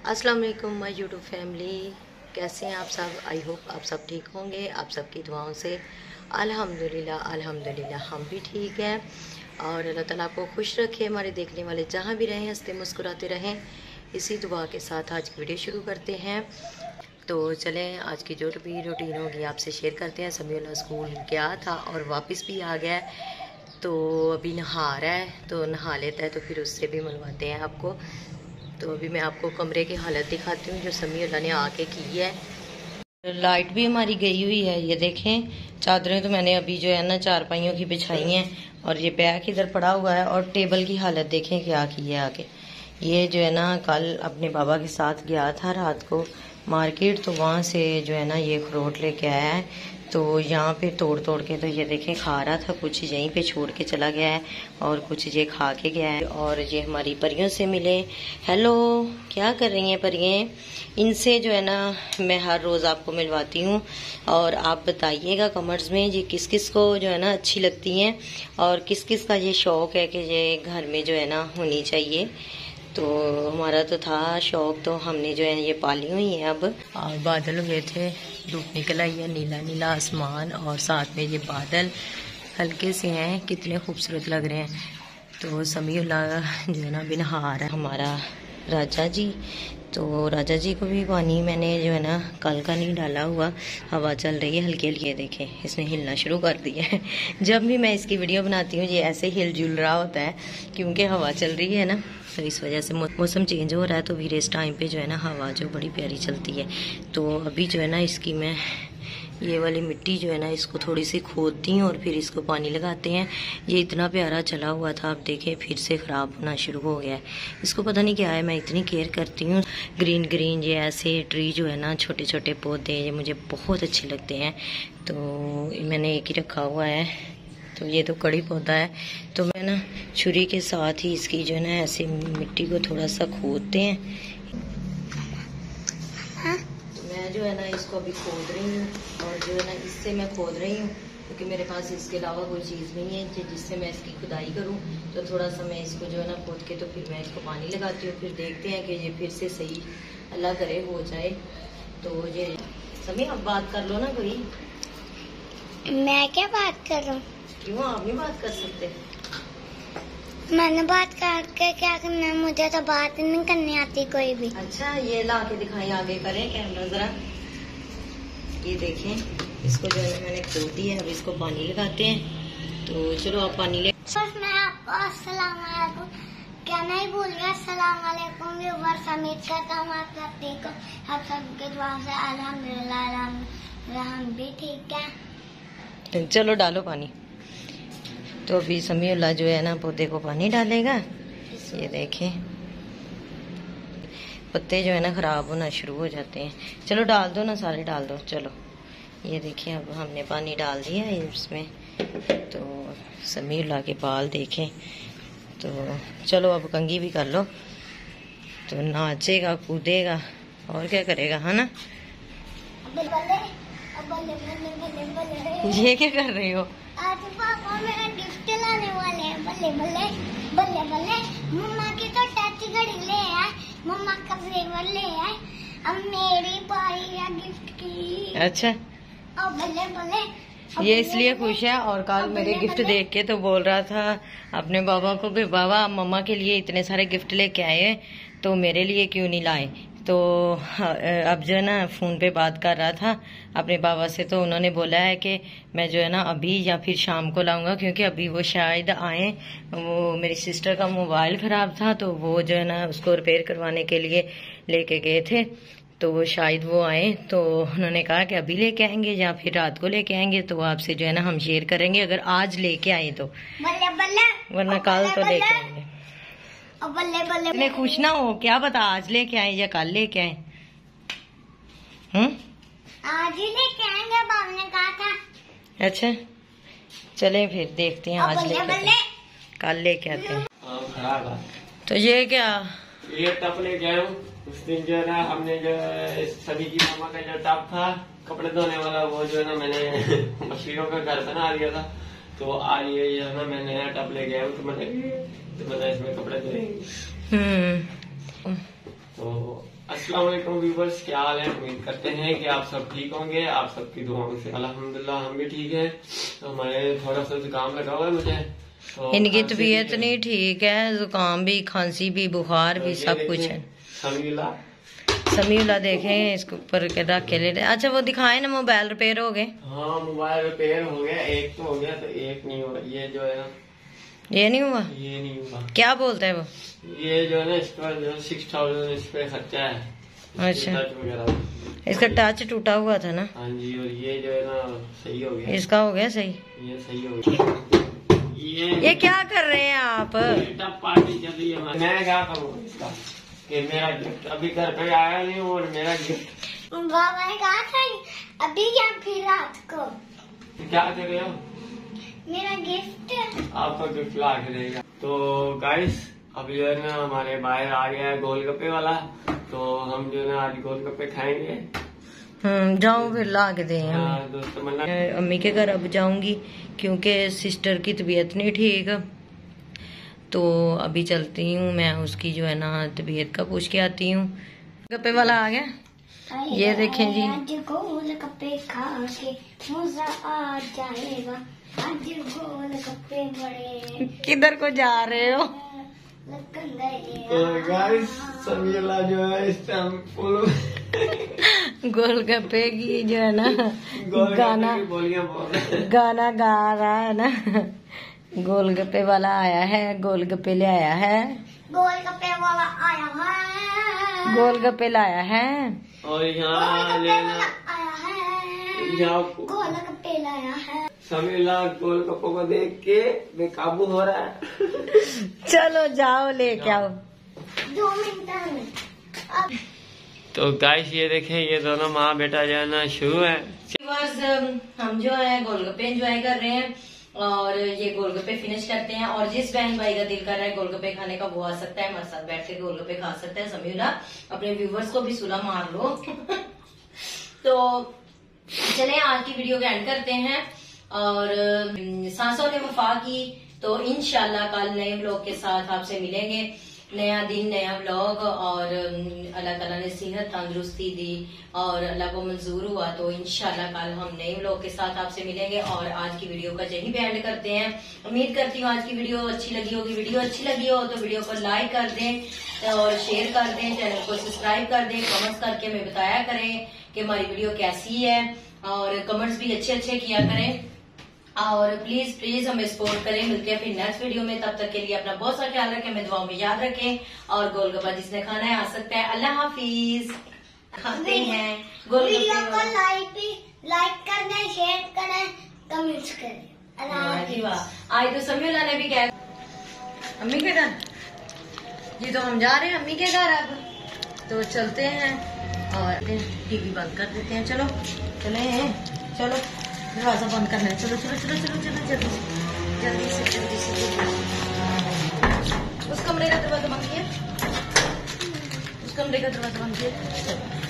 अस्सलाम वालेकुम my YouTube family, कैसे हैं आप सब। आई होप आप सब ठीक होंगे। आप सबकी दुआओं से अल्हम्दुलिल्लाह हम भी ठीक हैं और अल्लाह ताला आपको खुश रखे। हमारे देखने वाले जहाँ भी रहें हंसते मुस्कुराते रहें, इसी दुआ के साथ आज की वीडियो शुरू करते हैं। तो चलें, आज की जो भी रूटीन होगी आपसे शेयर करते हैं। समीउल्लाह स्कूल गया था और वापस भी आ गया, तो अभी नहा रहा है, तो नहा लेता है तो फिर उससे भी मिलवाते हैं आपको। तो अभी मैं आपको कमरे की हालत दिखाती हूँ जो समीउल्लाह ने आके की है। लाइट भी हमारी गई हुई है, ये देखें। चादरें तो मैंने अभी जो है ना चारपाइयों की बिछाई हैं और ये बैग इधर पड़ा हुआ है। और टेबल की हालत देखें क्या की है आके। ये जो है ना कल अपने बाबा के साथ गया था रात को मार्केट, तो वहाँ से जो है ना ये अखरोट लेके आया है। तो यहाँ पे तोड़ तोड़ के तो ये देखें खा रहा था, कुछ यहीं पे छोड़ के चला गया है और कुछ ये खा के गया है। और ये हमारी परियों से मिले। हेलो, क्या कर रही हैं परियां? इनसे जो है ना मैं हर रोज़ आपको मिलवाती हूँ और आप बताइएगा कमेंट्स में ये किस किस को जो है ना अच्छी लगती हैं और किस किस का ये शौक़ है कि ये घर में जो है ना होनी चाहिए। तो हमारा तो था शौक, तो हमने जो है ये पाली हुई है अब। और बादल हुए थे, धूप निकल आई है, नीला नीला आसमान और साथ में ये बादल हल्के से हैं, कितने खूबसूरत लग रहे हैं। तो समीउल्लाह जो है ना भी नहा रहा है हमारा राजा जी। तो राजा जी को भी पानी मैंने जो है ना कल का नहीं डाला हुआ। हवा चल रही है हल्की हल्की, देखें इसने हिलना शुरू कर दिया है। जब भी मैं इसकी वीडियो बनाती हूँ ये ऐसे हिल जुल रहा होता है क्योंकि हवा चल रही है ना, तो इस वजह से मौसम चेंज हो रहा है। तो फिर इस टाइम पे जो है ना हवा जो बड़ी प्यारी चलती है। तो अभी जो है ना इसकी मैं ये वाली मिट्टी जो है ना इसको थोड़ी सी खोदती हूँ और फिर इसको पानी लगाते हैं। ये इतना प्यारा चला हुआ था, अब देखें फिर से ख़राब होना शुरू हो गया है। इसको पता नहीं क्या है, मैं इतनी केयर करती हूँ। ग्रीन ग्रीन ये ऐसे ट्री जो है ना, छोटे छोटे पौधे, ये मुझे बहुत अच्छे लगते हैं। तो मैंने एक ही रखा हुआ है। तो ये तो कड़ी पौधा है, तो मैं ना छुरी के साथ ही इसकी जो है ना ऐसे मिट्टी को थोड़ा सा खोदते हैं। मैं जो है ना इसको अभी खोद रही हूँ और जो है ना इससे मैं खोद रही हूँ क्योंकि मेरे पास इसके अलावा कोई चीज़ नहीं है जिससे मैं इसकी खुदाई करूँ। तो थोड़ा सा मैं इसको जो है ना खोद के तो फिर मैं इसको पानी लगाती हूँ, फिर देखते हैं कि ये फिर से सही अल्लाह करे हो जाए। तो ये समय आप बात कर लो ना कोई। मैं क्या बात कर रहा हूँ? क्यों आप नहीं बात कर सकते? मैंने बात करके क्या करना है, मुझे तो बात नहीं करनी आती कोई भी। अच्छा, ये ला के दिखाएं, आगे करें कैमरा जरा। ये देखें इसको जो है मैंने खोल दिया है, अब इसको पानी लगाते हैं। तो चलो आप पानी ले। सिर्फ मैं आपको अस्सलाम वालेकुम कहना ही भूल गया। अस्सलाम वालेकुम व्यूअर्स, उम्मीद करता हूँ आप सब ठीक हो। आप सबके दुआ से अल्हम्दुलिल्लाह हम भी ठीक है। चलो डालो पानी। तो अभी समीउल्लाह जो है ना पौधे को पानी डालेगा। ये देखें पत्ते जो है ना खराब होना शुरू हो जाते हैं। चलो डाल दो ना, सारे डाल दो। चलो ये देखिए अब हमने पानी डाल दिया है इसमें। तो समीउल्लाह के बाल देखें। तो चलो अब कंघी भी कर लो। तो नाचेगा कूदेगा और क्या करेगा, है ना? ये क्या कर रही हो? आज पापा मेरा गिफ्ट लाने वाले हैं। बल्ले बल्ले बल्ले बल्ले, मम्मा की तो टच घड़ी ले आए, मम्मा का फ्लेवर ले आए, अब मेरी बारी है गिफ्ट की। अच्छा, अब बल्ले बल्ले ये इसलिए खुश है। और कल मेरे गिफ्ट देख के तो बोल रहा था अपने बाबा को कि बाबा मम्मा के लिए इतने सारे गिफ्ट लेके आए तो मेरे लिए क्यों नहीं लाए। तो अब जो है ना फ़ोन पे बात कर रहा था अपने बाबा से, तो उन्होंने बोला है कि मैं जो है ना अभी या फिर शाम को लाऊंगा क्योंकि अभी वो शायद आए। वो मेरी सिस्टर का मोबाइल ख़राब था तो वो जो है ना उसको रिपेयर करवाने के लिए लेके गए थे। तो वो शायद वो आए, तो उन्होंने कहा कि अभी लेके आएंगे या फिर रात को लेके आएंगे। तो आपसे जो है ना हम शेयर करेंगे अगर आज लेके आए तो, बल्ले बल्ले, वरना कल तो लेके आएंगे। बल्ले बल्ले इतने खुश ना हो, क्या पता आज लेके आए या कल लेके आए। आज ही लेके आएंगे, बाबा ने कहा था। अच्छा चलें फिर देखते हैं, आज लेके आते हैं, कल लेके आते हैं। खराब है। तो ये क्या, ये टप ले गया हूँ। उस दिन जो है ना हमने जो सभी की मामा का जो टप था कपड़े धोने वाला, वो जो है ना मैंने मछलियों का घर बना दिया था। तो आज ये जो है ना मैं नया टप ले गया हूँ, तो मैंने इसमें कपड़े धोएंगे। तो अस्सलाम वालेकुम व्यूवर्स, क्या हाल है? उम्मीद करते हैं कि आप सब ठीक होंगे। आप सबकी दुआओं से अल्हम्दुलिल्लाह हम भी ठीक है। तो हमारे थोड़ा सा जुकाम लगा हुआ है मुझे, तो इनकी तबीयत नहीं ठीक है, जुकाम भी, खांसी भी, बुखार भी, सब कुछ है। समीउल्लाह देखें इसके ऊपर के रख के ले रहे। अच्छा वो दिखाए ना, मोबाइल रिपेयर हो गए? हाँ मोबाइल रिपेयर हो गया, एक तो हो गया तो एक नहीं हुआ। ये जो है ना, ये नहीं हुआ? ये नहीं हुआ। क्या बोलता है वो? ये जो है ना, इस पर जो 6000 इस पे खर्चा है। अच्छा, टच वगैरह, इसका टच टूटा हुआ था ना? हाँ जी। और ये जो है ना सही हो गया, इसका हो गया सही? ये सही हो गया। ये क्या कर रहे हैं आप? टप पार्टी चल रही है। मैं क्या करूँ इसका कि मेरा गिफ्ट अभी घर पे आया नहीं, और मेरा गिफ्ट मैंने कहा था अभी या फिर रात को। क्या कर रहे हो? मेरा गिफ्ट आपका गिफ्ट ला के देगा। तो गाइस अभी जो है ना हमारे बाहर आ गया है गोलगप्पे वाला, तो हम जो है ना आज गोलगप्पे खाएंगे। जाऊं फिर ला के दे। दोस्तों मन्ना, अम्मी के घर अब जाऊंगी क्योंकि सिस्टर की तबीयत नहीं ठीक, तो अभी चलती हूँ मैं, उसकी जो है ना तबीयत का पूछ के आती हूँ। गप्पे वाला आ गया, ये देखें जी। आज गोलगप्पे खा के मजा आ जाएगा, आज गोलगप्पे बड़े। किधर को जा रहे हो? तो गाइस समीला जो है इस टाइम फुल गोलगप्पे की जो है ना गाना बोलियां बोल रहे हैं, गाना गा रहा है ना। गोलगप्पे वाला आया है, गोलगप्पे ले आया है, गोलगप्पे वाला आया है, गोलगप्पे लाया है। और यहाँ लेना आया है, यहाँ गोलगप्पे लाया है। समीला गोलगप्पों को देख के बेकाबू हो रहा है। चलो जाओ लेके आओ। 2 मिनट में अब तो गाइस ये देखें, ये दोनों माँ बेटा जो है ना शुरू है। बस हम जो है गोलगप्पे एंजॉय कर रहे हैं और ये गोलगप्पे फिनिश करते हैं। और जिस बहन भाई का दिल कर रहा है गोलगप्पे खाने का, वो आ सकता है हमारे साथ बैठ के गोलगप्पे खा सकता है। समीउल्लाह अपने व्यूवर्स को भी सुला मार लो। तो चले आज की वीडियो को एंड करते हैं। और सांसों ने वफा की, तो इंशाल्लाह कल नए व्लॉग के साथ आपसे मिलेंगे। नया दिन, नया व्लॉग, और अल्लाह ताला ने सेहत तंदुरुस्ती दी और अल्लाह को मंजूर हुआ, तो इंशाल्लाह कल हम नए व्लॉग के साथ आपसे मिलेंगे। और आज की वीडियो का यही पे एंड करते हैं। उम्मीद करती हूँ आज की वीडियो अच्छी लगी होगी। वीडियो अच्छी लगी हो तो वीडियो को लाइक कर दें और शेयर कर दें, चैनल को सब्सक्राइब कर दें, कमेंट्स करके हमें बताया करें कि हमारी वीडियो कैसी है, और कमेंट्स भी अच्छे अच्छे किया करें। और प्लीज प्लीज हमें सपोर्ट करें। मिलते हैं फिर नेक्स्ट वीडियो में, तब तक के लिए अपना बहुत सा ख्याल रखें, हमें दुआओं में याद रखें। और गोलगप्पा जिसने खाना है आ सकता है। अल्लाह हाफिज। खाते हैं वीडियो को गोलगप्पे। लाइक करें, शेयर करें, कमेंट्स करें। अल्लाह हाफिज। आज तो समीउल्लाह ने भी कहा अम्मी के घर जी, तो हम जा रहे हैं अम्मी के घर अब, तो चलते हैं और टीवी बंद कर देते हैं। चलो चले, चलो दरवाजा बंद करना है। चलो चलो चलो चलो चलो जल्दी से जल्दी से जल्दी से। उस कमरे का दरवाजा बंद किया, उस कमरे का दरवाजा बंद किया।